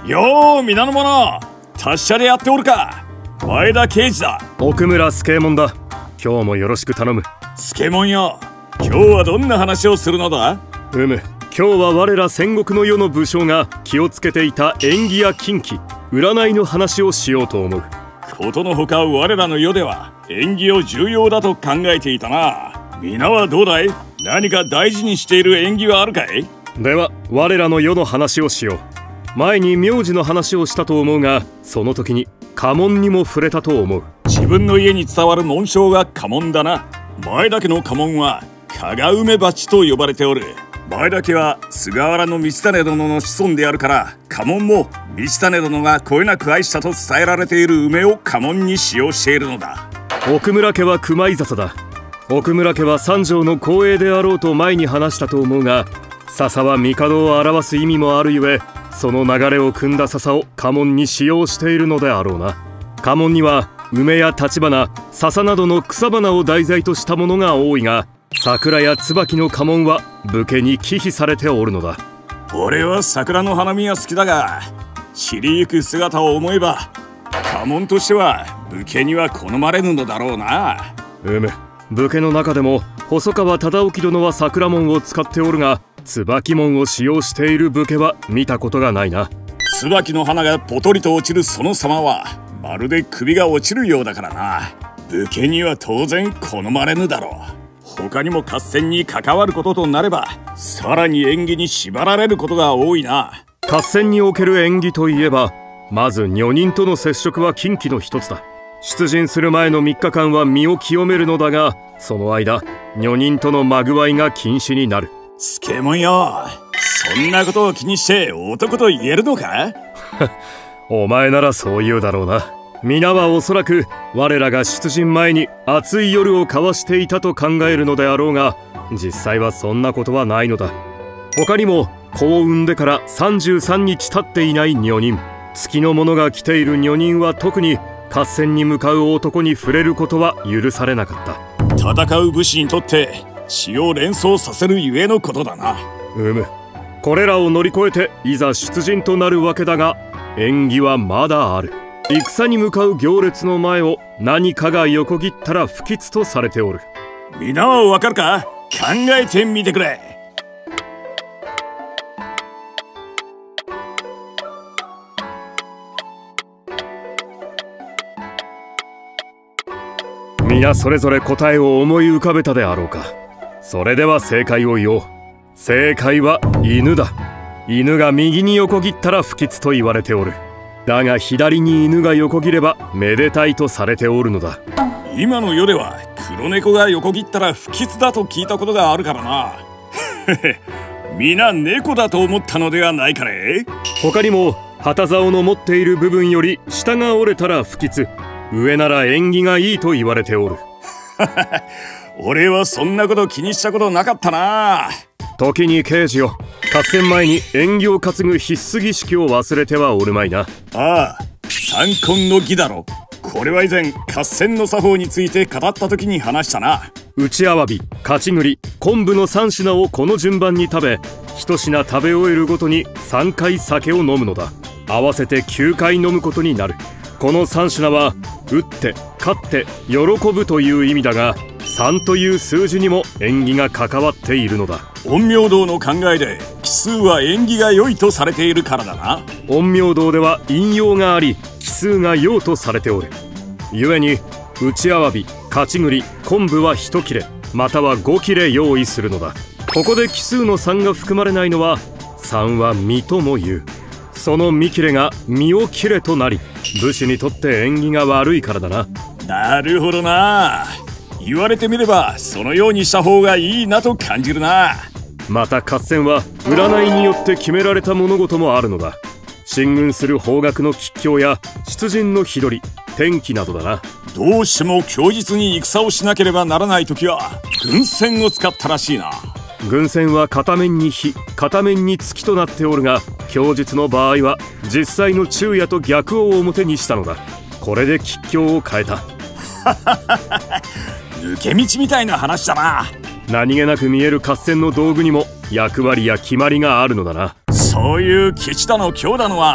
よう皆の者、達者でやっておるか。前田刑事だ。 奥村助右衛門だ。今日もよろしく頼む。 助右衛門よ、今日はどんな話をするのだ。 今日は我ら戦国の世の武将が気をつけていた縁起や禁忌、占いの話をしようと思う。 ことのほか我らの世では縁起を重要だと考えていたな。皆はどうだい。何か大事にしている縁起はあるかい。 では我らの世の話をしよう。前に名字の話をしたと思うが、その時に家紋にも触れたと思う。 自分の家に伝わる紋章が家紋だな。前田家の家紋は加賀梅鉢と呼ばれておる。前田家は菅原道真殿の子孫であるから、家紋も道真殿がこよなく愛したと伝えられている梅を家紋に使用しているのだ。 奥村家は熊井笹だ。奥村家は三条の後衛であろうと前に話したと思うが、笹は帝を表す意味もあるゆえ、その流れを汲んだ笹を家紋に使用しているのであろうな。家紋には梅や橘、笹などの草花を題材としたものが多いが、桜や椿の家紋は武家に忌避されておるのだ。 俺は桜の花見が好きだが、散りゆく姿を思えば家紋としては武家には好まれぬのだろうな。 武家の中でも細川忠興殿は桜紋を使っておるが、椿紋を使用している武家は見たことがないな。 椿の花がポトリと落ちるその様はまるで首が落ちるようだからな。武家には当然好まれぬだろう。他にも合戦に関わることとなれば、さらに縁起に縛られることが多いな。 合戦における縁起といえば、まず女人との接触は禁忌の一つだ。出陣する前の3日間は身を清めるのだが、その間女人とのまぐわいが禁止になる。 助右衛門よ、そんなことを気にして男と言えるのか。 お前ならそう言うだろうな。皆はおそらく我らが出陣前に暑い夜を交わしていたと考えるのであろうが、実際はそんなことはないのだ。他にも子を産んでから33日経っていない女人、月の者が来ている女人は特に合戦に向かう男に触れることは許されなかった。 戦う武士にとって血を連想させるゆえのことだな。 これらを乗り越えていざ出陣となるわけだが、縁起はまだある。戦に向かう行列の前を何かが横切ったら不吉とされておる。 皆はわかるか。考えてみてくれ。 皆それぞれ答えを思い浮かべたであろうか。それでは正解を言おう。正解は犬だ。犬が右に横切ったら不吉と言われておる。だが左に犬が横切ればめでたいとされておるのだ。 今の世では黒猫が横切ったら不吉だと聞いたことがあるからな。皆猫だと思ったのではないかね。 他にも旗竿の持っている部分より下が折れたら不吉、上なら縁起がいいと言われておる。 俺はそんなこと気にしたことなかったな。 時に刑事よ、合戦前に縁起を担ぐ必須儀式を忘れてはおるまいな。 ああ、三婚の儀だろ。これは以前合戦の作法について語った時に話したな。 打ちあわび、勝ち栗、昆布の3品をこの順番に食べ、1品食べ終えるごとに3回酒を飲むのだ。合わせて9回飲むことになる。この3品は打って勝って喜ぶという意味だが、3という数字にも縁起が関わっているのだ。 陰陽道の考えで奇数は縁起が良いとされているからだな。 陰陽道では陰陽があり奇数が陽とされておる。故に打ちあわび、勝ち栗、昆布は1切れまたは5切れ用意するのだ。ここで奇数の3が含まれないのは、3は身とも言う。その身切れが身を切れとなり、武士にとって縁起が悪いからだな。 なるほどな。言われてみればそのようにした方がいいなと感じるな。 また合戦は占いによって決められた物事もあるのだ。進軍する方角の吉凶や出陣の日取り、天気などだな。 どうしても供述に戦をしなければならない時は軍船を使ったらしいな。 軍船は片面に火、片面に月となっておるが、供述の場合は実際の昼夜と逆を表にしたのだ。これで吉凶を変えた。 抜け道みたいな話だな。 何気なく見える合戦の道具にも役割や決まりがあるのだな。 そういう吉だの凶だのは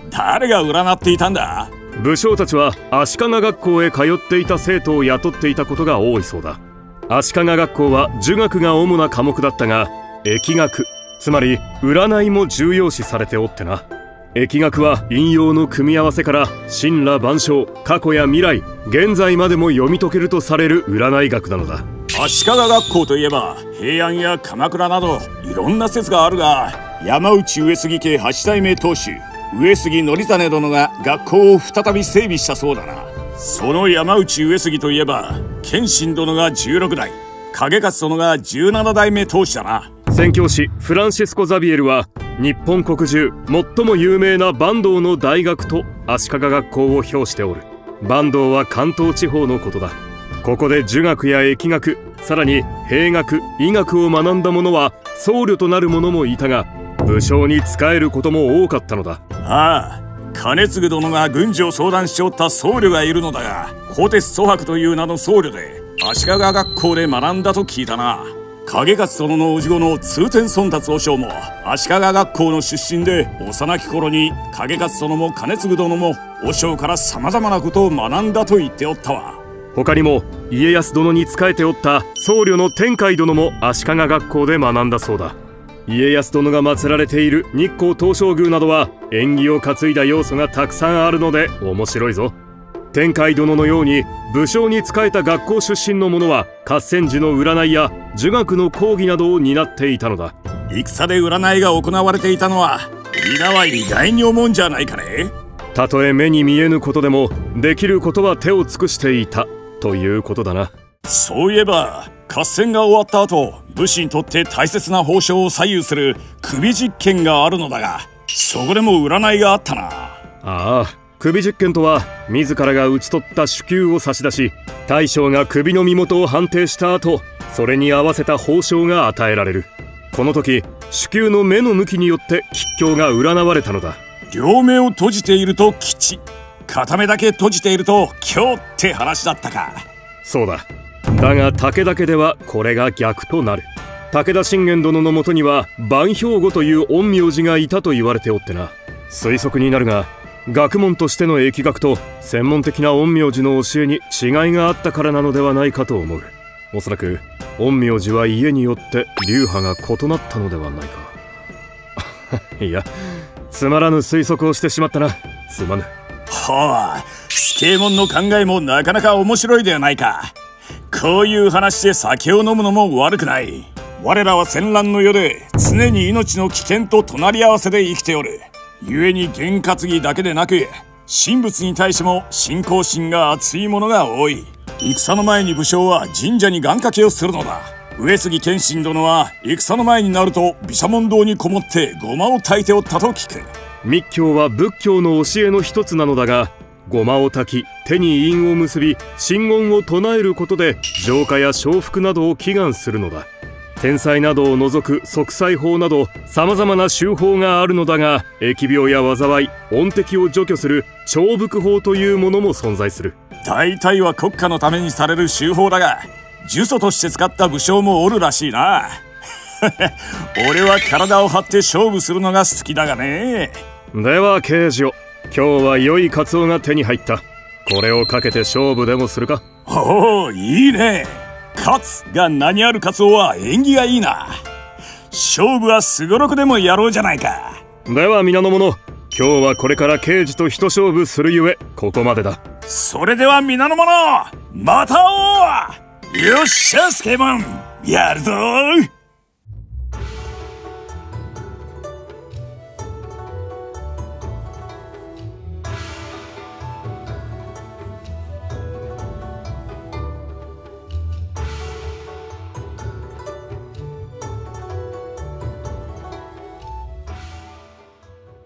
誰が占っていたんだ？ 武将たちは足利学校へ通っていた生徒を雇っていたことが多いそうだ。足利学校は儒学が主な科目だったが、易学、つまり占いも重要視されておってな。易学は陰陽の組み合わせから神羅万象、過去や未来、現在までも読み解けるとされる占い学なのだ。 足利学校といえば平安や鎌倉などいろんな説があるが、山内上杉家8代目当主上杉憲実殿が学校を再び整備したそうだな。その山内上杉といえば謙信殿が16代、景勝殿が17代目当主だな。 宣教師フランシスコ・ザビエルは日本国中最も有名な坂東の大学と足利学校を評しておる。坂東は関東地方のことだ。ここで儒学や易学、さらに兵学、医学を学んだ者は僧侶となる者もいたが、武将に仕えることも多かったのだ。 ああ、兼続殿が軍事を相談しておった僧侶がいるのだが、虎鉄祖伯という名の僧侶で足利学校で学んだと聞いたな。景勝殿の叔父子の通天孫達和尚も足利学校の出身で、幼き頃に景勝殿も兼続殿も和尚からさまざまなことを学んだと言っておったわ。 他にも家康殿に仕えておった僧侶の天海殿も足利学校で学んだそうだ。家康殿が祀られている日光東照宮などは縁起を担いだ要素がたくさんあるので面白いぞ。天海殿のように武将に仕えた学校出身の者は合戦時の占いや儒学の講義などを担っていたのだ。 戦で占いが行われていたのは皆は意外に思うんじゃないかね。 たとえ目に見えぬことでもできることは手を尽くしていたということだな。 そういえば合戦が終わった後、武士にとって大切な褒章を左右する首実験があるのだが、そこでも占いがあったな。 ああ、首実験とは自らが討ち取った首級を差し出し、大将が首の身元を判定した後、それに合わせた褒章が与えられる。この時首級の目の向きによって吉凶が占われたのだ。 両目を閉じていると吉、片目だけ閉じていると凶って話だったか。 そうだ。だが武田家ではこれが逆となる。武田信玄殿のもとには万兵庫という陰陽師がいたと言われておってな。推測になるが、学問としての易学と専門的な陰陽師の教えに違いがあったからなのではないかと思う。おそらく陰陽師は家によって流派が異なったのではないか。いや、つまらぬ推測をしてしまったな。すまぬ。 はあ、助右衛門の考えもなかなか面白いではないか。こういう話で酒を飲むのも悪くない。我らは戦乱の世で常に命の危険と隣り合わせで生きておる。故に験担ぎだけでなく、神仏に対しても信仰心が厚い者が多い。戦の前に武将は神社に願掛けをするのだ。上杉謙信殿は戦の前になると毘沙門堂にこもってごまを焚いておったと聞く。 密教は仏教の教えの一つなのだが、ごまを焚き手に印を結び真言を唱えることで浄化や承服などを祈願するのだ。天災などを除く息災法などさまざまな修法があるのだが、疫病や災い、怨敵を除去する重福法というものも存在する。 大体は国家のためにされる修法だが、呪詛として使った武将もおるらしいな。俺は体を張って勝負するのが好きだがね。 では刑事よ、今日は良いカツオが手に入った。これをかけて勝負でもするか。 おお、いいね。勝つが名にあるカツオは縁起がいいな。勝負はすごろくでもやろうじゃないか。 では皆の者、今日はこれから刑事と一勝負するゆえここまでだ。 それでは皆の者、また会おう。よっしゃ助右衛門、やるぞー。